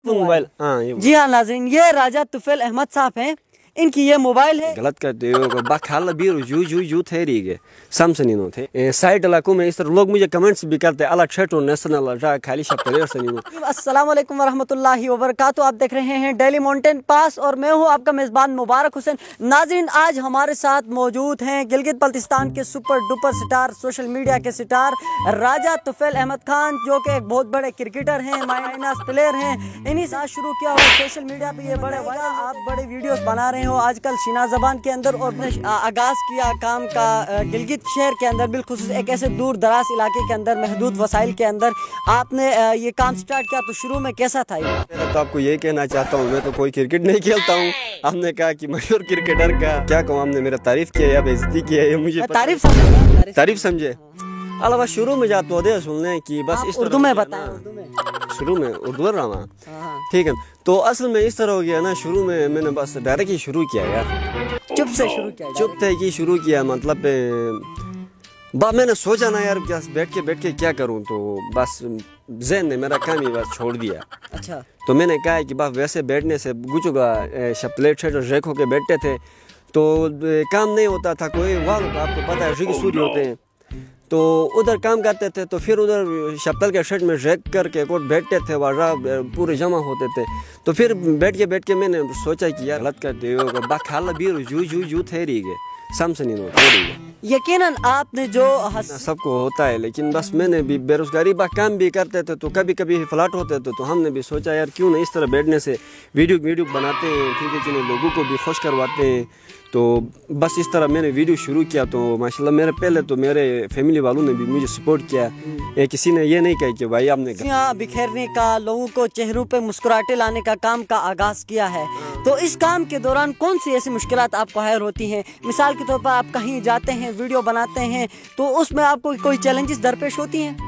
Mobile. जी हाँ नाज़रीन, ये राजा तुफैल अहमद साहब हैं, इनकी ये मोबाइल है। गलत करते हो बाखाला बीर जू थे रही गए समसनीनो थे साइड इलाकों में इस तरह लोग मुझे कमेंट्स भी करते हैं अलग छठो नेशनल खाली शब्द सनीनो। अस्सलाम वालेकुम वरहमतुल्लाहि वबरकातुहू। आप देख रहे हैं डेली माउंटेन पास और मैं हूं आपका मेज़बान मुबारक हुसैन। नाज़रीन, आज हमारे साथ मौजूद हैं गिलगित बल्तिस्तान के super duper star, social media के स्टार राजा तुफैल अहमद खान, जो कि एक बहुत बड़े क्रिकेटर हैं, माइनस प्लेयर हैं। इन्हीं से शुरू किया हुआ सोशल मीडिया पे ये बड़े वायरल, आप बड़े वीडियोस बना रहे हो आजकल शीना ज़बान के अंदर, और आगाज़ किया काम का गिलगित शहर के अंदर, बिल्खुसूस एक ऐसे दूर दराज इलाके के अंदर, महदूद वसाइल के अंदर आपने ये काम स्टार्ट किया। तो शुरू में कैसा था ये? मैं तो आपको यही कहना चाहता हूँ, मैं तो कोई क्रिकेट नहीं खेलता हूँ। आपने कहा कि मशहूर क्रिकेटर का क्या कहूँ, आपने मेरा तारीफ किया या बेइज्जती किया, ये मुझे तारीफ समझे। अलावा शुरू में जाते हो सुनने की बस इस उर्दू में बताएं। शुरू में उर्दू रहा, ठीक है। तो असल में इस तरह हो गया ना, शुरू में मैंने बस डायरेक्ट ही शुरू किया यार, चुप से शुरू किया, चुप थे कि शुरू किया। मतलब मैंने सोचा ना यार बैठ के क्या करूं, तो बस ज़हन ने मेरा काम ही बस छोड़ दिया। अच्छा, तो मैंने कहा कि बस वैसे बैठने से गुचुगा प्लेट शर्ट और रेक होके बैठते थे तो काम नहीं होता था। कोई वाह आपको पता है रिग सूर्य होते हैं, तो उधर काम करते थे, तो फिर उधर शप्तल के शर्ट में रेक करके कोट बैठते थे, वहाँ पूरे जमा होते थे। तो फिर बैठ के मैंने सोचा कि यार गलत करते हो बाखाला बीर जू थे रही गए समसनीनो थे रही गए। यकीनन आपने जो सबको होता है, लेकिन बस मैंने भी बेरोजगारी बा काम भी करते थे, तो कभी कभी फ्लैट होते थे, तो हमने भी सोचा यार क्यों ना इस तरह बैठने से वीडियो बनाते हैं, ठीक है, जिन्हें लोगों को भी खुश करवाते हैं। तो बस इस तरह मैंने वीडियो शुरू किया। तो माशाल्लाह मेरे पहले तो मेरे फैमिली वालों ने भी मुझे सपोर्ट किया, किसी ने ये नहीं कहा कि भाई आपने बिखेरने का, लोगों को चेहरों पे मुस्कुराहटें लाने का काम का आगाज़ किया है। तो इस काम के दौरान कौन सी ऐसी मुश्किलात आपको हायर होती हैं? मिसाल के तौर पर आप कहीं जाते हैं, वीडियो बनाते हैं, तो उसमें आपको कोई चैलेंजेस दरपेश होती हैं?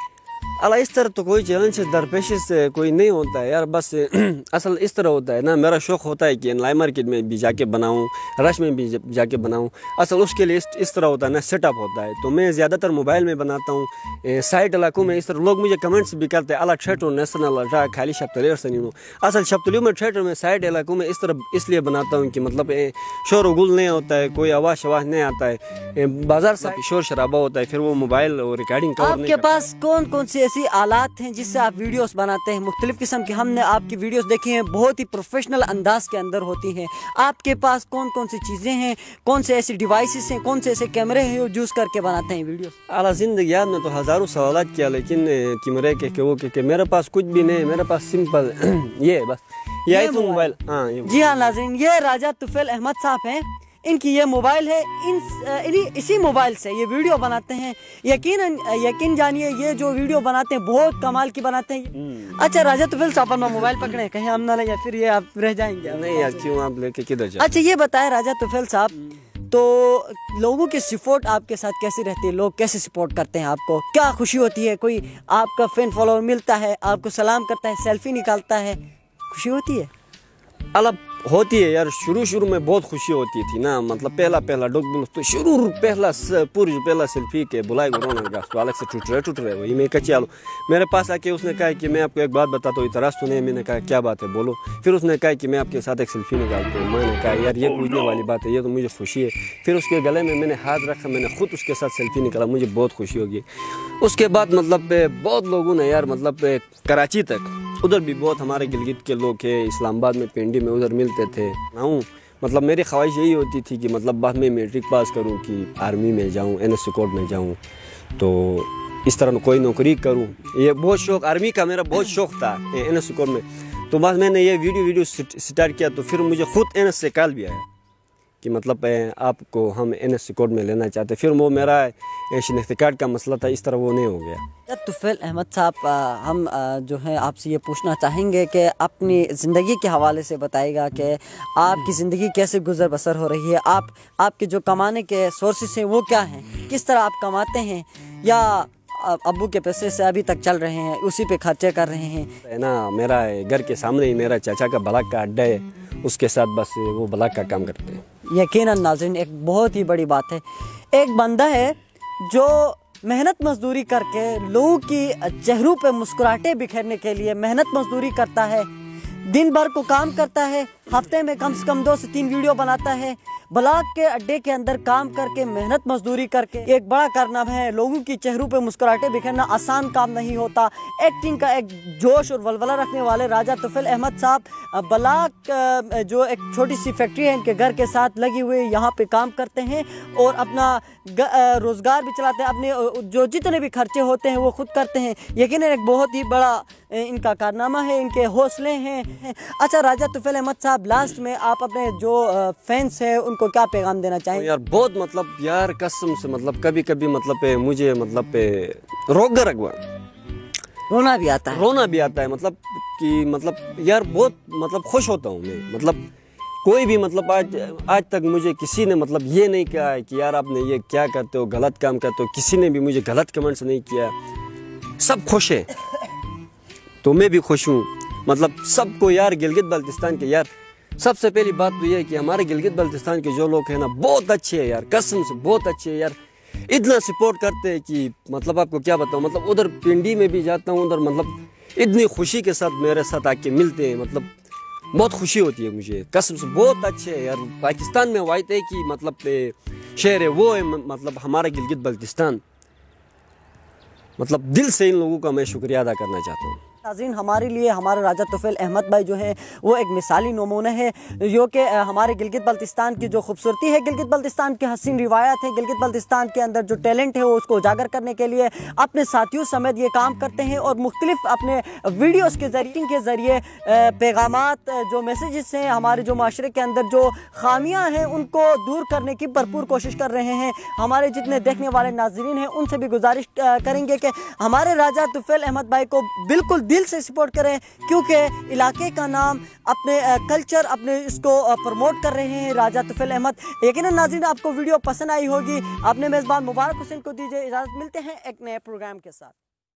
अला इस तरह तो कोई चैलेंज दरपेश से कोई नहीं होता है यार, बस असल इस तरह होता है ना, मेरा शौक़ होता है कि लाई मार्केट में भी जाके बनाऊं, रश में भी जाके बनाऊं। असल उसके लिए इस तरह होता है ना, सेटअप होता है। तो मैं ज़्यादातर मोबाइल में बनाता हूँ। साइड इलाकों में इस तरह लोग मुझे कमेंट्स भी करते हैं अलग छठो नेशनल खाली शब्तली और सनीनो। असल शब्तलियों में छठो में साइड इलाकों में इस तरह इसलिए बनाता हूँ कि मतलब शोर व गुल नहीं होता है, कोई आवाज़ नहीं आता है, बाजार से शोर शराबा होता है, फिर वो मोबाइल और रिकॉर्डिंग कवर नहीं। आपके पास कौन कौन सी ऐसी आलात हैं जिससे आप वीडियोस बनाते हैं? मुख्तलिफ किस्म की हमने आपकी वीडियोस देखी हैं, बहुत ही प्रोफेशनल अंदाज के अंदर होती हैं। आपके पास कौन कौन सी चीज़ें हैं, कौन से ऐसी डिवाइसेस हैं, कौन से ऐसे कैमरे हैं यूज़ करके बनाते हैं वीडियो? अला ज़िंदगी में तो हज़ारों सवाल किया, लेकिन कैमरे के मेरे पास कुछ भी नहीं, मेरे पास सिंपल ये बस ये आईफोन मोबाइल। जी हाँ नाज़रीन, ये राजा तुफैल अहमद साहब हैं, इनकी ये मोबाइल है। इसी मोबाइल से ये वीडियो बनाते हैं। यकीन जानिए, ये जो वीडियो बनाते हैं बहुत कमाल की बनाते हैं। अच्छा राजा तुफैल साहब, अपना मोबाइल पकड़े, कहीं हम ना ले, या फिर ये आप रह जाएंगे? नहीं यार, क्यों आप लेके किधर जाए? अच्छा ये बताएं राजा तुफैल साहब, तो लोगों की सपोर्ट आपके साथ कैसी रहती है? लोग कैसे सपोर्ट करते हैं आपको? क्या खुशी होती है? कोई आपका फैन फॉलोअर मिलता है, आपको सलाम करता है, सेल्फी निकालता है, खुशी होती है? अलग होती है यार, शुरू में बहुत खुशी होती थी ना, मतलब पहला डॉग तो शुरू पहला सेल्फी के बुलाए रोना तो अलग से टूट रहे वही मैं कच्चे आलू मेरे पास आके उसने कहा कि मैं आपको एक बात बताता हूँ, इतराज़ तो नहीं? मैंने कहा क्या बात है बोलो। फिर उसने कहा कि मैं आपके साथ एक सेल्फी निकालता हूँ। मैंने कहा यार ये पूछने वाली बात है, ये तो मुझे खुशी है। फिर उसके गले में मैंने हाथ रखा, मैंने खुद उसके साथ सेल्फी निकाला, मुझे बहुत खुशी होगी। उसके बाद मतलब बहुत लोगों ने यार, मतलब कराची तक, उधर भी बहुत हमारे गिलगित के लोग हैं, इस्लामाबाद में पिंडी में उधर मिलते थे। मतलब मेरी ख्वाहिश यही होती थी कि मतलब बाद में मैट्रिक पास करूं कि आर्मी में जाऊं, NSC कोड में जाऊं, तो इस तरह कोई नौकरी करूं। ये बहुत शौक़, आर्मी का मेरा बहुत शौक़ था NSC कोड में। तो बाद मैंने ये वीडियो स्टार्ट किया, तो फिर मुझे खुद NSC से कॉल भी आया कि मतलब आपको हम NSC कोड में लेना चाहते। फिर वो मेरा शनाख्ती कार्ड का मसला था, इस तरह वो नहीं हो गया। तुफैल अहमद साहब, हम जो है आपसे ये पूछना चाहेंगे कि अपनी ज़िंदगी के हवाले से बताएगा कि आपकी ज़िंदगी कैसे गुजर बसर हो रही है, आपके जो कमाने के सोर्सेस हैं वो क्या हैं, किस तरह आप कमाते हैं, या अब्बू के पैसे से अभी तक चल रहे हैं, उसी पे खर्चे कर रहे हैं? है ना, मेरा घर के सामने ही मेरा चाचा का ब्लॉक का अड्डा है, उसके साथ बस वो ब्लॉक का काम करते हैं। यकीनन नाज़रीन, एक बहुत ही बड़ी बात है, एक बंदा है जो मेहनत मजदूरी करके लोगों की चेहरों पे मुस्कुराहटें बिखेरने के लिए मेहनत मजदूरी करता है, दिन भर को काम करता है, हफ्ते में कम से कम 2 से 3 वीडियो बनाता है। ब्लॉक के अड्डे के अंदर काम करके, मेहनत मजदूरी करके एक बड़ा कारनामा है। लोगों की चेहरों पे मुस्कुराहटें बिखेरना आसान काम नहीं होता। एक्टिंग का एक जोश और वलवला रखने वाले राजा तुफैल अहमद साहब ब्लॉक जो एक छोटी सी फैक्ट्री है इनके घर के साथ लगी हुई, यहाँ पे काम करते हैं और अपना रोज़गार भी चलाते हैं। अपने जो जितने भी खर्चे होते हैं वो खुद करते हैं। यकीनन एक बहुत ही बड़ा इनका कारनामा है, इनके हौसले हैं। अच्छा राजा तुफैल अहमद साहब, लास्ट में आप अपने जो फैंस हैं उनको क्या पैगाम देना चाहेंगे? यार बहुत मतलब यार कसम से मतलब कभी कभी मतलब मुझे मतलब रोग रगवा रोना भी आता है, रोना भी आता है। मतलब कि मतलब यार बहुत मतलब खुश होता हूँ मैं। मतलब कोई भी मतलब आज तक मुझे किसी ने मतलब ये नहीं कहा है कि यार आपने ये क्या करते हो, गलत काम करते हो। किसी ने भी मुझे गलत कमेंट्स नहीं किया, सब खुश है तो मैं भी खुश हूँ। मतलब सबको यार गिलगित बल्तिस्तान के यार सबसे पहली बात तो ये है कि हमारे गिलगित बल्तिस्तान के जो लोग हैं ना बहुत अच्छे हैं यार, कसम से बहुत अच्छे हैं यार। इतना सपोर्ट करते हैं कि मतलब आपको क्या बताऊँ। मतलब उधर पिंडी में भी जाता हूँ, उधर मतलब इतनी खुशी के साथ मेरे साथ आके मिलते हैं। मतलब बहुत खुशी होती है मुझे, कसम से बहुत अच्छे है यार। पाकिस्तान में वायद है कि मतलब शहर है वो है मतलब हमारा गिलगित बल्तिस्तान। मतलब दिल से इन लोगों का मैं शुक्रिया अदा करना चाहता हूँ। नाज़रीन, हमारे लिए हमारे राजा तुफैल अहमद भाई जो हैं वो एक मिसाली नमूना है, जो कि हमारे गिलगित बल्तिस्तान की जो खूबसूरती है, गिलगित बल्तिस्तान की हसीन रिवायत है, गिलगित बल्तिस्तान के अंदर जो टैलेंट है वो उसको उजागर करने के लिए अपने साथियों समेत ये काम करते हैं और मुख्तलिफ अपने वीडियोस के ज़रिए पैगामात जो मैसेजेस हैं, हमारे जो माशरे के अंदर जो खामियाँ हैं उनको दूर करने की भरपूर कोशिश कर रहे हैं। हमारे जितने देखने वाले नाज़रीन हैं उनसे भी गुजारिश करेंगे कि हमारे राजा तुफैल अहमद भाई को बिल्कुल दिल से सपोर्ट करें, क्योंकि इलाके का नाम, अपने कल्चर, अपने इसको प्रमोट कर रहे हैं राजा तुफैल अहमद। यकीनन नाज़रीन आपको वीडियो पसंद आई होगी। अपने मेज़बान मुबारक हुसैन को दीजिए इजाज़त, मिलते हैं एक नए प्रोग्राम के साथ।